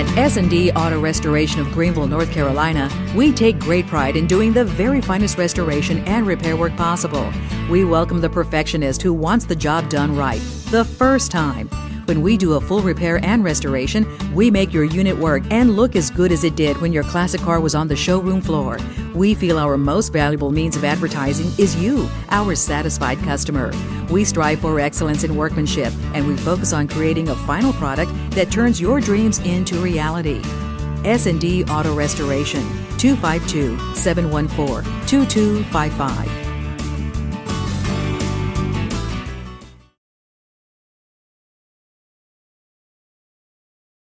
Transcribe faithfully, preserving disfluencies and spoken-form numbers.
At S and D Auto Restoration of Greenville, North Carolina, we take great pride in doing the very finest restoration and repair work possible. We welcome the perfectionist who wants the job done right the first time. When we do a full repair and restoration, we make your unit work and look as good as it did when your classic car was on the showroom floor. We feel our most valuable means of advertising is you, our satisfied customer. We strive for excellence in workmanship, and we focus on creating a final product that turns your dreams into reality. S and D Auto Restoration, two five two, seven one four, two two five five.